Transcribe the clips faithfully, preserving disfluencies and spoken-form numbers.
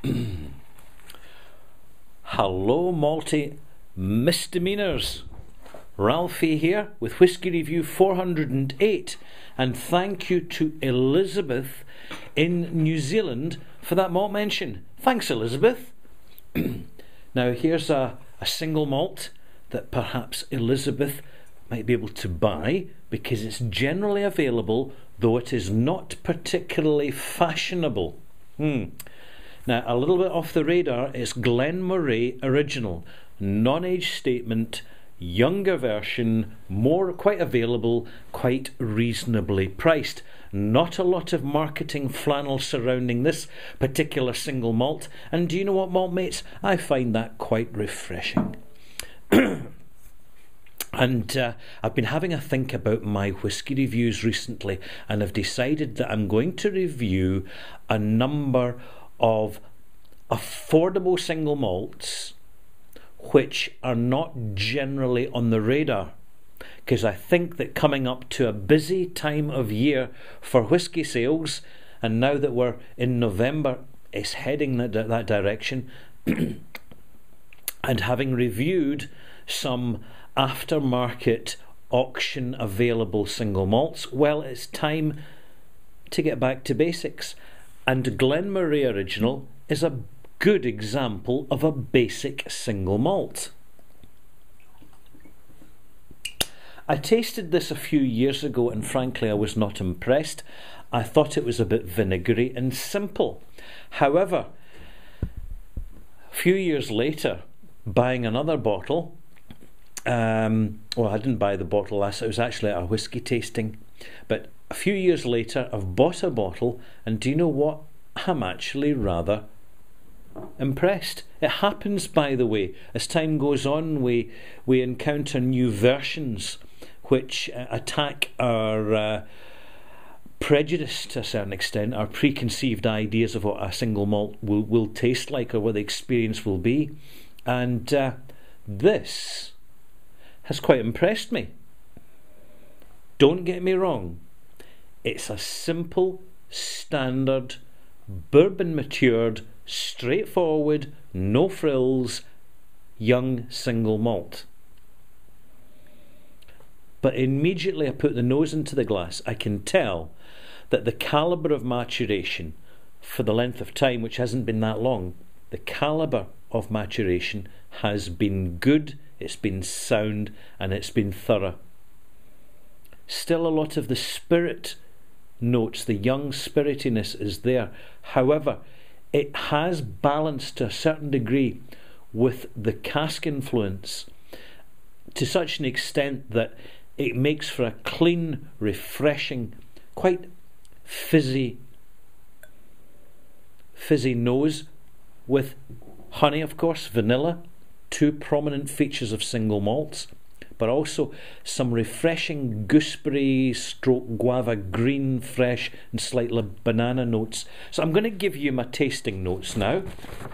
Hello malty misdemeanors, Ralphie here with Whisky Review four hundred eight, and thank you to Elizabeth in New Zealand for that malt mention. Thanks Elizabeth. Now here's a, a single malt that perhaps Elizabeth might be able to buy because it's generally available, though it is not particularly fashionable. Hmm. Now, a little bit off the radar, it's Glen Moray Original, non-age statement, younger version, more quite available, quite reasonably priced. Not a lot of marketing flannel surrounding this particular single malt, and do you know what, malt mates? I find that quite refreshing. And uh, I've been having a think about my whisky reviews recently, and I've decided that I'm going to review a number of affordable single malts which are not generally on the radar, because I think that coming up to a busy time of year for whisky sales, and now that we're in November, it's heading that, that direction. And having reviewed some aftermarket auction available single malts, well, it's time to get back to basics. And Glen Moray Original is a good example of a basic single malt. I tasted this a few years ago and frankly I was not impressed. I thought it was a bit vinegary and simple. However, a few years later, buying another bottle, um, well I didn't buy the bottle last, it was actually a whisky tasting, but a few years later I've bought a bottle, and do you know what? I'm actually rather impressed. It happens, by the way, as time goes on we we encounter new versions which uh, attack our uh, prejudice to a certain extent, our preconceived ideas of what a single malt will, will taste like or what the experience will be, and uh, this has quite impressed me. Don't get me wrong, it's a simple, standard, bourbon matured, straightforward, no frills, young single malt. But immediately I put the nose into the glass, I can tell that the calibre of maturation for the length of time, which hasn't been that long, the calibre of maturation has been good, it's been sound, and it's been thorough. Still a lot of the spirit notes, the young spiritiness is there. However, it has balanced to a certain degree with the cask influence to such an extent that it makes for a clean, refreshing, quite fizzy fizzy nose, with honey, of course, vanilla, two prominent features of single malts, but also some refreshing gooseberry stroke guava green, fresh and slightly banana notes. So I'm going to give you my tasting notes now.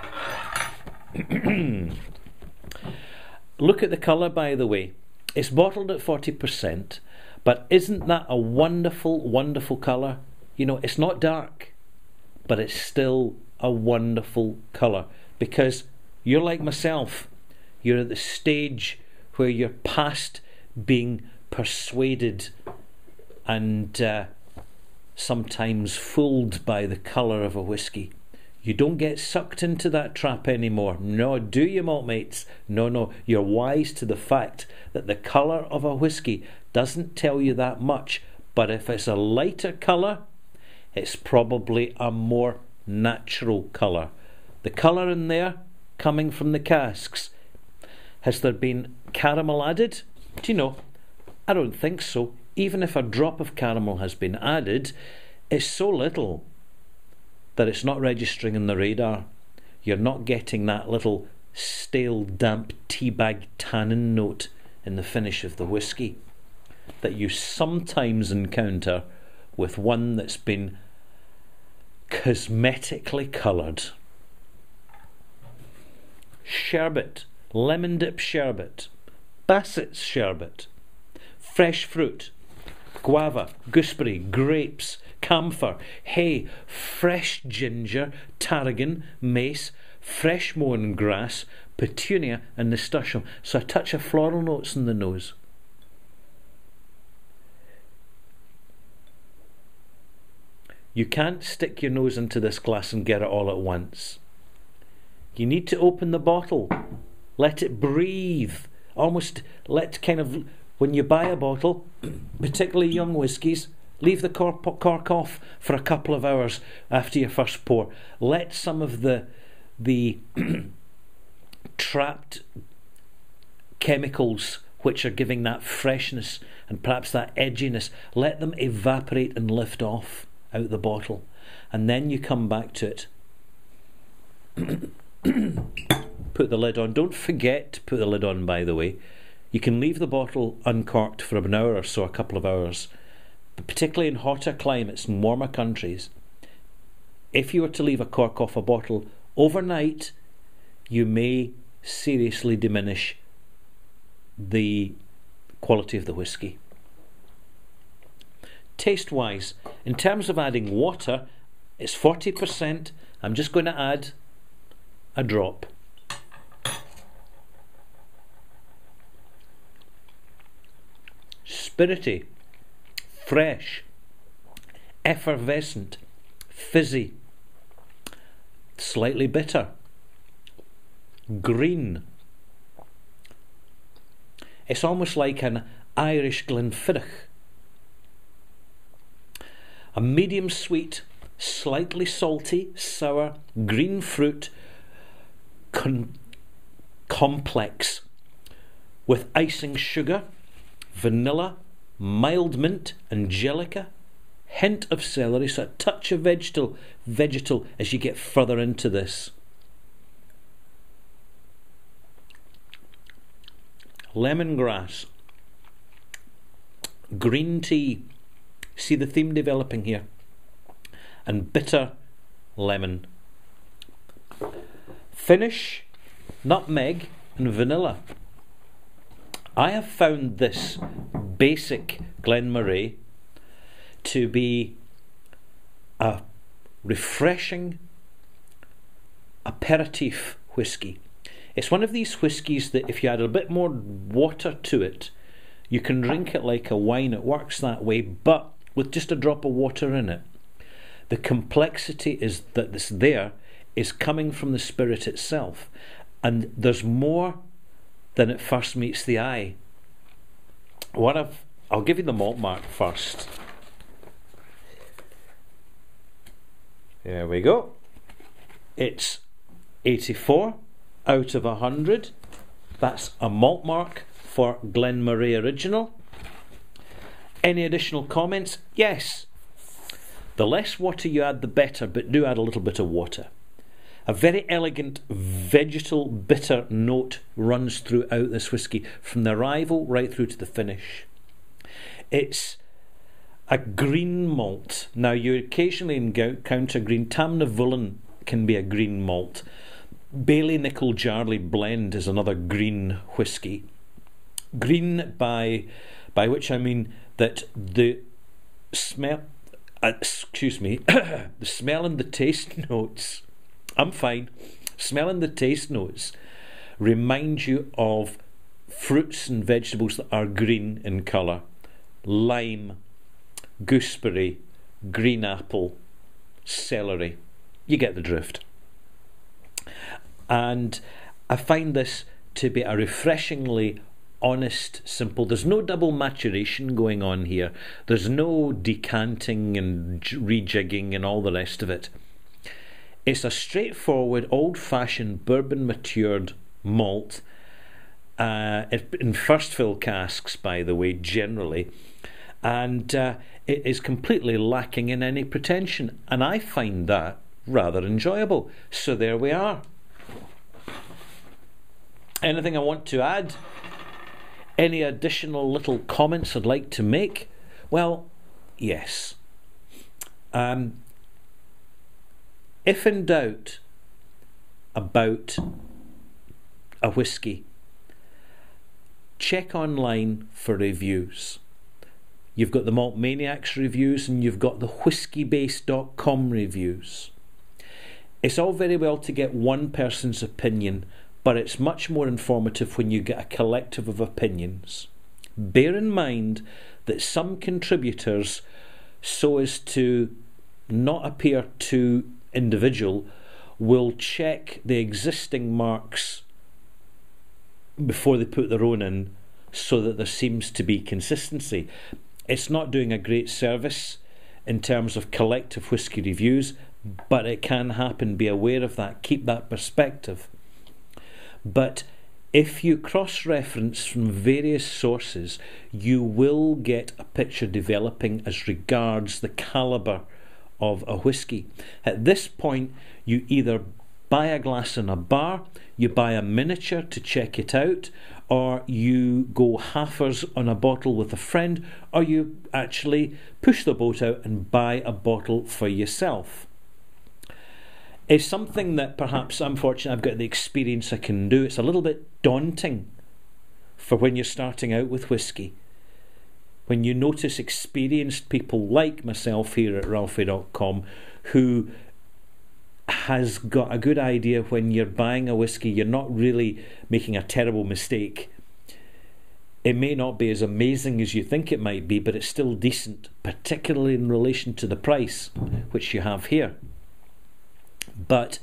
Look at the colour, by the way. It's bottled at forty percent, but isn't that a wonderful, wonderful colour? You know, it's not dark, but it's still a wonderful colour, because you're like myself. You're at the stage where you're past being persuaded and uh, sometimes fooled by the colour of a whisky. You don't get sucked into that trap anymore. No, do you, malt mates? No, no. You're wise to the fact that the colour of a whisky doesn't tell you that much, but if it's a lighter colour, it's probably a more natural colour. The colour in there coming from the casks. Has there been caramel added? Do you know, I don't think so. Even if a drop of caramel has been added, it's so little that it's not registering in the radar. You're not getting that little stale, damp teabag tannin note in the finish of the whisky that you sometimes encounter with one that's been cosmetically coloured. Sherbet, lemon dip sherbet, Bassett's sherbet, fresh fruit, guava, gooseberry, grapes, camphor, hay, fresh ginger, tarragon, mace, fresh mown grass, petunia and nasturtium. So a touch of floral notes in the nose. You can't stick your nose into this glass and get it all at once. You need to open the bottle, let it breathe, almost let kind of, when you buy a bottle, particularly young whiskies, leave the cork, cork off for a couple of hours after your first pour. Let some of the the trapped chemicals which are giving that freshness and perhaps that edginess, let them evaporate and lift off out the bottle, and then you come back to it. Put the lid on. Don't forget to put the lid on, by the way. You can leave the bottle uncorked for an hour or so, a couple of hours, but particularly in hotter climates and warmer countries, if you were to leave a cork off a bottle overnight, you may seriously diminish the quality of the whisky. Taste wise, in terms of adding water, it's forty percent. I'm just going to add a drop. Spirity, fresh, effervescent, fizzy, slightly bitter, green. It's almost like an Irish Glenfiddich. A medium sweet, slightly salty, sour, green fruit con complex with icing sugar, vanilla, mild mint, angelica, hint of celery, so a touch of vegetal, vegetal as you get further into this. Lemongrass, green tea, see the theme developing here, and bitter lemon. Finish, nutmeg and vanilla. I have found this basic Glen Moray to be a refreshing aperitif whisky. It's one of these whiskies that if you add a bit more water to it, you can drink it like a wine. It works that way, but with just a drop of water in it. The complexity is that this there is coming from the spirit itself, and there's more than it first meets the eye. What I've, I'll give you the malt mark first. There we go. It's eighty-four out of one hundred. That's a malt mark for Glen Moray Original. Any additional comments? Yes. The less water you add, the better, but do add a little bit of water. A very elegant vegetal bitter note runs throughout this whisky, from the arrival right through to the finish. It's a green malt. Now, you occasionally encounter green. Tamnavulin can be a green malt. Bailey Nickel Jarley Blend is another green whisky. Green by by which I mean that the smell, uh, excuse me, the smell and the taste notes, I'm fine, smell and the taste notes remind you of fruits and vegetables that are green in colour. Lime, gooseberry, green apple, celery. You get the drift. And I find this to be a refreshingly honest, simple. There's no double maturation going on here. There's no decanting and rejigging and all the rest of it. It's a straightforward, old-fashioned, bourbon-matured malt, uh, in first fill casks, by the way, generally, and uh, it is completely lacking in any pretension, and I find that rather enjoyable. So there we are. Anything I want to add? Any additional little comments I'd like to make? Well, yes. Um, if in doubt about a whisky, check online for reviews. you've got the Malt Maniacs reviews, and you've got the whisky base dot com reviews. It's all very well to get one person's opinion, but it's much more informative when you get a collective of opinions. Bear in mind that some contributors, so as to not appear too individual, will check the existing marks before they put their own in, so that there seems to be consistency. It's not doing a great service in terms of collective whisky reviews, but it can happen. Be aware of that. Keep that perspective. But if you cross-reference from various sources, you will get a picture developing as regards the calibre of a whisky. At this point, you either buy a glass in a bar, you buy a miniature to check it out, or you go halfers on a bottle with a friend, or you actually push the boat out and buy a bottle for yourself. It's something that perhaps I'm fortunate I've got the experience I can do. It's a little bit daunting for when you're starting out with whisky. When you notice experienced people like myself here at ralphie dot com who has got a good idea when you're buying a whisky, you're not really making a terrible mistake. It may not be as amazing as you think it might be, but it's still decent, particularly in relation to the price, which you have here. But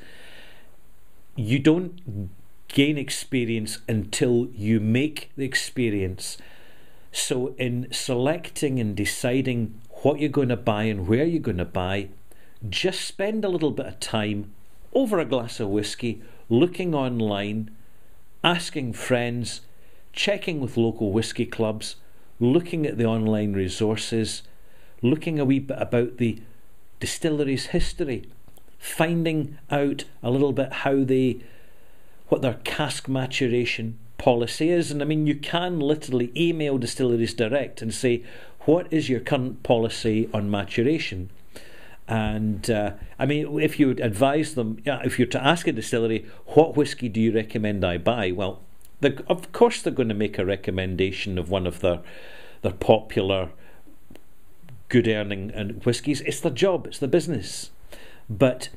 you don't gain experience until you make the experience. So in selecting and deciding what you're going to buy and where you're going to buy, just spend a little bit of time over a glass of whisky, looking online, asking friends, checking with local whisky clubs, looking at the online resources, looking a wee bit about the distillery's history, finding out a little bit how they, what their cask maturation policy is. And I mean, you can literally email distilleries direct and say, what is your current policy on maturation? And uh, I mean, if you would advise them, yeah, if you're to ask a distillery, what whisky do you recommend I buy? Well, of course they're going to make a recommendation of one of their their popular good earning and whiskies. It's their job, it's their business. But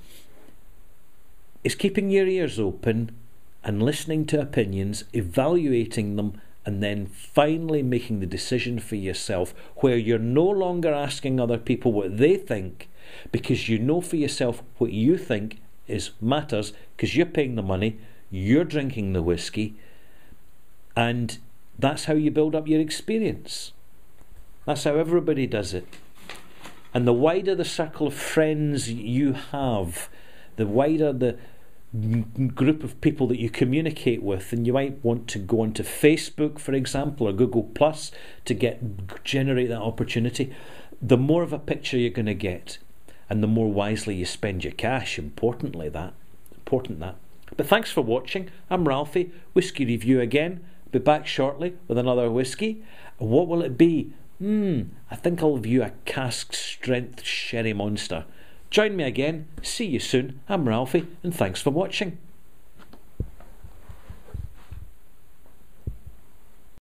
it's keeping your ears open and listening to opinions, evaluating them, and then finally making the decision for yourself, where you're no longer asking other people what they think, because you know for yourself what you think is matters, because you're paying the money, you're drinking the whisky, and that's how you build up your experience. That's how everybody does it. And the wider the circle of friends you have, the wider the group of people that you communicate with, and you might want to go onto Facebook, for example, or Google Plus to get generate that opportunity, the more of a picture you're going to get, and the more wisely you spend your cash. Importantly, that important that. But thanks for watching. I'm Ralphie. Whisky review again. Be back shortly with another whisky. What will it be? Hmm, I think I'll review a cask strength sherry monster. Join me again. See you soon. I'm Ralphie, and thanks for watching.